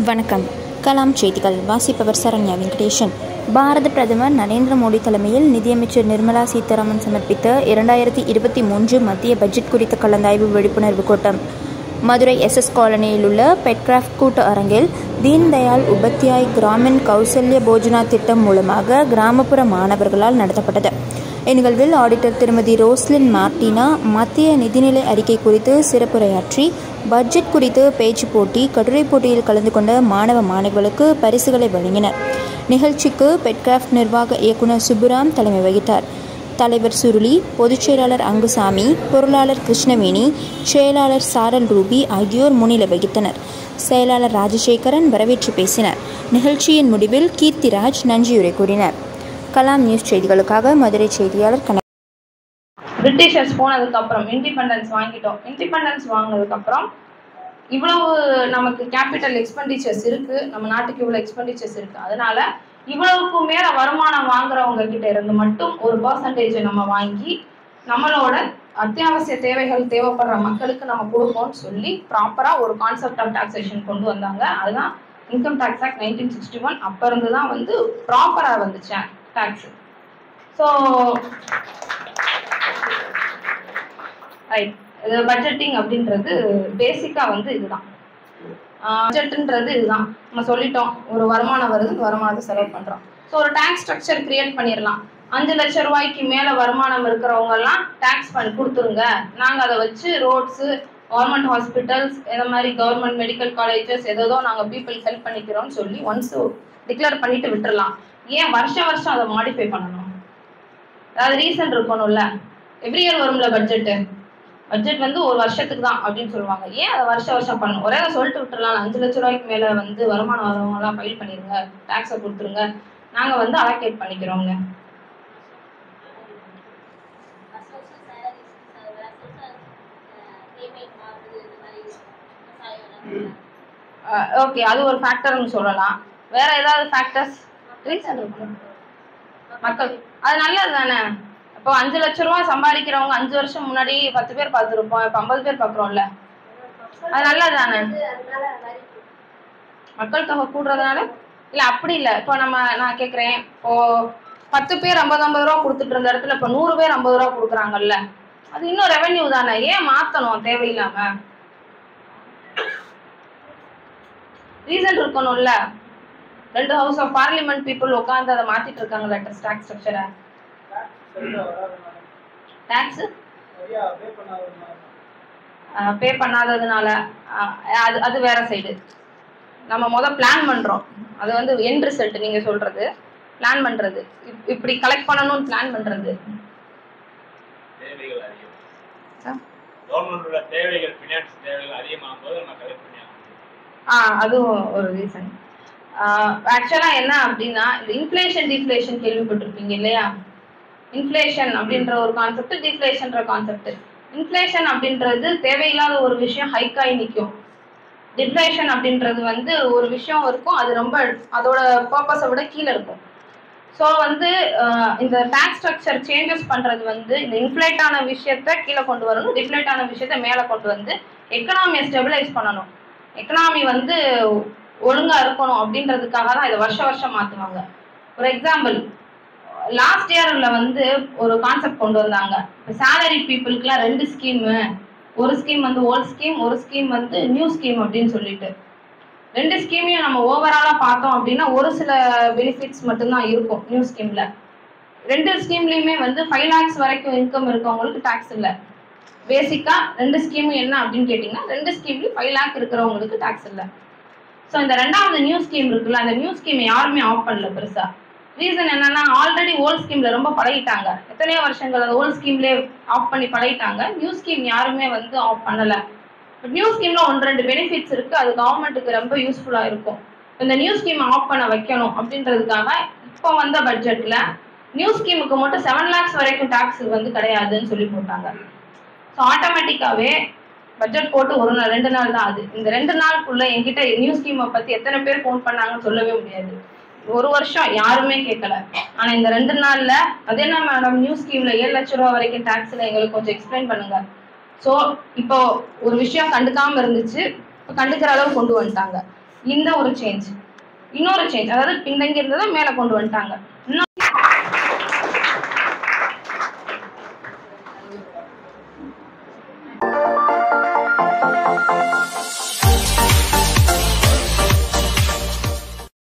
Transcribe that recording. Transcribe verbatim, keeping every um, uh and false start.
வணக்கம். கலாம் செய்திகள் வாசிப்பவர் சரண்யா வெங்கடேஷன். பாரத பிரதமர் நரேந்திர மோடி தலைமையில் நிதியமைச்சர் நிர்மலா சீதாராமன் சமர்ப்பித்த இரண்டாயிரத்தி இருபத்தி மூன்று மத்திய பட்ஜெட் குறித்த கலந்தாய்வு விழிப்புணர்வு கூட்டம் மதுரை எஸ் எஸ் காலனியில் உள்ள பெட்கிராஃப்ட் கூட்ட அரங்கில் தீன்தயாள் உபாத்யாய் கிராமின் கௌசல்ய போஜனா திட்டம் மூலமாக கிராமப்புற மாணவர்களால் நடத்தப்பட்டது. இந்நிகழ்வில் ஆடிட்டர் திருமதி ரோஸ்லின் மார்டினா மத்திய நிதிநிலை அறிக்கை குறித்து சிறப்புரையாற்றி பட்ஜெட் குறித்து பேச்சு போட்டி, கட்டுரை போட்டியில் கலந்து கொண்ட மாணவ மாணவிகளுக்கு பரிசுகளை வழங்கினர். நிகழ்ச்சிக்கு பெட்கிராஃப்ட் நிர்வாக இயக்குநர் சுப்புராம் தலைமை வகித்தார். தலைவர் சுருளி, பொதுச் செயலாளர் அங்குசாமி, பொருளாளர் கிருஷ்ணவேணி, செயலாளர் சாரல் ரூபி ஆகியோர் முன்னிலை வகித்தனர். செயலாளர் ராஜசேகரன் வரவேற்று பேசினார். நிகழ்ச்சியின் முடிவில் கீர்த்திராஜ் நன்றியுரை கூறினார். கலாம் நியூஸ் செய்திகளுக்காக மதுரை செய்தியாளர் கண பிரிட்டிஷர்ஸ் போனதுக்கு அப்புறம் இண்டிபெண்டன்ஸ் வாங்கிட்டோம். இண்டிபெண்டன்ஸ் வாங்கினதுக்கு அப்புறம் இவ்வளவு நமக்கு கேபிட்டல் எக்ஸ்பெண்டிச்சர்ஸ் இருக்கு, நம்ம நாட்டுக்கு இவ்வளவு எக்ஸ்பெண்டிச்சர்ஸ் இருக்கு. அதனால இவ்வளவுக்கு மேல வருமானம் வாங்குறவங்க கிட்ட இருந்து மட்டும் ஒரு பர்சன்டேஜ் நம்ம வாங்கி நம்மளோட அத்தியாவசிய தேவைகள் தேவைப்படுற மக்களுக்கு நம்ம கொடுப்போம்னு சொல்லி ப்ராப்பரா ஒரு கான்செப்ட் ஆஃப் டாக்ஸேஷன் கொண்டு வந்தாங்க. அதுதான் income tax act nineteen sixty one. அப்ப இருந்து தான் வந்து ப்ராப்பரா வந்துச்சு டாக்ஸ். ஸோ ரைட், இது பட்ஜெட்டிங் அப்படின்றது பேசிக்கா வந்து இதுதான். பட்ஜெட்ன்றது இதுதான். நம்ம சொல்லிட்டோம், ஒரு வருமானம் வருது, வருமானத்தை செலவு பண்றோம். ஸோ ஒரு டாக்ஸ் ஸ்ட்ரக்சர் கிரியேட் பண்ணிடலாம். அஞ்சு லட்சம் ரூபாய்க்கு மேல வருமானம் இருக்கிறவங்க எல்லாம் டாக்ஸ் பண்ணி கொடுத்துருங்க, நாங்க அதை வச்சு ரோட்ஸ், கவர்மெண்ட் ஹாஸ்பிட்டல்ஸ், இந்த மாதிரி கவர்மெண்ட் மெடிக்கல் காலேஜஸ் ஏதோ நாங்க பீப்புள் ஹெல்ப் பண்ணிக்கிறோம்னு சொல்லி ஒன்ஸ் டிக்ளேர் பண்ணிட்டு விட்டுறலாம். ஏன் வருஷம் வருஷம் அதை மாடிஃபை பண்ணணும்? அதாவது ரீசன் இருக்கணும்ல. எவ்ரி இயர் வரும்ல பட்ஜெட்டு, பட்ஜெட் வந்து ஒரு வருஷத்துக்கு தான் அப்படின்னு சொல்லுவாங்க. ஏன் அதை வருஷம் வருஷம் பண்ணணும்? ஒரே அதை சொல்லிட்டு விட்டுறலாம். அஞ்சு லட்ச ரூபாய்க்கு மேல வந்து வருமானம் வரவங்க எல்லாம் ஃபைல் பண்ணிருங்க, டாக்ஸை கொடுத்துருங்க, நாங்க வந்து அலோகேட் பண்ணிக்கிறோங்க. ஓகே, அது ஒரு ஃபேக்டர்னு சொல்லலாம். வேற ஏதாவது ஃபேக்டர்ஸ் ரீசன் இருக்கும் மக்கள்? அது நல்லது தானே. இப்போ அஞ்சு லட்சம் ரூபாய் சம்பாதிக்கிறவங்க அஞ்சு வருஷம் முன்னாடி பத்து பேர் பார்த்துருப்போம், இப்போ ஐம்பது பேர் பார்க்குறோம்ல, அது நல்லது தானே. மக்கள் தொகை கூடுறதுனால இல்லை, அப்படி இல்லை. இப்போ நம்ம நான் கேட்குறேன், இப்போ பத்து பேர் ஐம்பது ஐம்பது ரூபா கொடுத்துட்டு இருந்த இடத்துல இப்போ நூறு பேர் ஐம்பது ரூபா கொடுக்குறாங்கல்ல, அது இன்னும் ரெவென்யூ தானே. ஏன் மாற்றணும் தேவையில்லாம? ரீசன் இருக்கணும்ல. ரெண்டு ஹவுஸ் ஆஃப் பார்லிமெண்ட் பீப்புள் உட்காந்து அதை மாத்திட்டு இருக்காங்க டாக்ஸ் ஸ்ட்ரக்சரை. டாக்ஸ் பே பண்ணாததுனால அது அது வேற சைடு. நம்ம முதல் பிளான் பண்றோம், அது வந்து எண்ட் ரிசல்ட். நீங்க சொல்றது பிளான் பண்றது, இப்படி கலெக்ட் பண்ணணும்னு பிளான் பண்றது. ஆஹ் அதுவும் ஒரு ரீசன். ஆக்சுவலா என்ன அப்படின்னா, இந்த இன்ஃப்ளேஷன் டிஃப்ளேஷன் கேள்விப்பட்டிருப்பீங்க இல்லையா? இன்ஃப்ளேஷன் அப்படின்ற ஒரு கான்செப்ட், டிஃப்ளேஷன்ற கான்செப்ட். இன்ஃப்ளேஷன் அப்படின்றது தேவையில்லாத ஒரு விஷயம் ஹைக்காய் நிற்கும். டிஃப்ளேஷன் அப்படின்றது வந்து ஒரு விஷயம் இருக்கும், அது ரொம்ப அதோட பர்பஸை விட கீழே இருக்கும். ஸோ வந்து இந்த டாக்ஸ் ஸ்ட்ரக்சர் சேஞ்சஸ் பண்றது வந்து இந்த இன்ஃப்ளேட் ஆன விஷயத்த கீழே கொண்டு வரணும், டிஃப்ளேட் ஆன விஷயத்த மேலே கொண்டு வந்து எக்கனாமியை ஸ்டெபிலைஸ் பண்ணணும். எக்கனாமி வந்து ஒழுங்கா இருக்கணும் அப்படின்றதுக்காக தான் இதை வருஷம் வருஷம் மாத்துவாங்க. ஒரு எக்ஸாம்பிள், லாஸ்ட் இயர்ல வந்து ஒரு கான்செப்ட் கொண்டு வந்தாங்க. சேலரி பீப்புளுக்குலாம் ரெண்டு ஸ்கீமு, ஒரு ஸ்கீம் வந்து ஓல்ட் ஸ்கீம், ஒரு ஸ்கீம் வந்து நியூ ஸ்கீம் அப்படின்னு சொல்லிட்டு ரெண்டு ஸ்கீமையும் நம்ம ஓவராலா பார்த்தோம் அப்படின்னா ஒரு சில பெனிஃபிட்ஸ் மட்டும்தான் இருக்கும் நியூ ஸ்கீம்ல. ரெண்டு ஸ்கீம்லயுமே வந்து ஃபைவ் லேக்ஸ் வரைக்கும் இன்கம் இருக்கவங்களுக்கு டாக்ஸ் இல்லை. பேசிக்கா ரெண்டு ஸ்கீமும் என்ன அப்படின்னு கேட்டீங்கன்னா, ரெண்டு ஸ்கீம்லயும் ஃபைவ் லேக் இருக்கிறவங்களுக்கு டாக்ஸ் இல்லை. ஸோ இந்த ரெண்டாவது நியூ ஸ்கீம் இருக்குல்ல, அந்த நியூ ஸ்கீம் யாருமே ஆஃப் பண்ணல பெருசா. ரீசன் என்னன்னா, ஆல்ரெடி ஓல்ட் ஸ்கீம்ல ரொம்ப பழகிட்டாங்க. எத்தனையோ வருஷங்கள் அந்த ஓல்ட் ஸ்கீம்லேயே ஆஃப் பண்ணி பழகிட்டாங்க. நியூ ஸ்கீம் யாருமே வந்து ஆஃப் பண்ணல. பட் நியூ ஸ்கீம்ல ஒன்று ரெண்டு பெனிஃபிட்ஸ் இருக்கு, அது கவர்மெண்ட்டுக்கு ரொம்ப யூஸ்ஃபுல்லா இருக்கும். இந்த நியூ ஸ்கீம் ஆஃப் பண்ண வைக்கணும் அப்படின்றதுக்காக இப்போ வந்த பட்ஜெட்ல நியூ ஸ்கீமுக்கு மட்டும் செவன் லேக்ஸ் வரைக்கும் டாக்ஸ் வந்து கிடையாதுன்னு சொல்லி போட்டாங்க. ஸோ ஆட்டோமேட்டிக்காவே பட்ஜெட் போட்டு ஒரு நாள் ரெண்டு நாள் தான் ஆகுது. இந்த ரெண்டு நாளுக்குள்ள என்கிட்ட நியூ ஸ்கீமை பத்தி எத்தனை பேர் ஃபோன் பண்ணாங்கன்னு சொல்லவே முடியாது. ஒரு வருஷம் யாருமே கேட்கல. ஆனா இந்த ரெண்டு நாள்ல அது என்ன மேடம் நியூ ஸ்கீம்ல ஏழு லட்சம் ரூபாய் வரைக்கும் டாக்ஸ்ல எங்களுக்கு கொஞ்சம் எக்ஸ்பிளைன் பண்ணுங்க. ஸோ இப்போ ஒரு விஷயம் கண்டுக்காம இருந்துச்சு, இப்போ கண்டுக்கிற அளவு கொண்டு வந்துட்டாங்க. இந்த ஒரு சேஞ்ச். இன்னொரு சேஞ்ச், அதாவது பின்தங்கி இருந்ததை மேல கொண்டு வந்துட்டாங்க. இன்னும்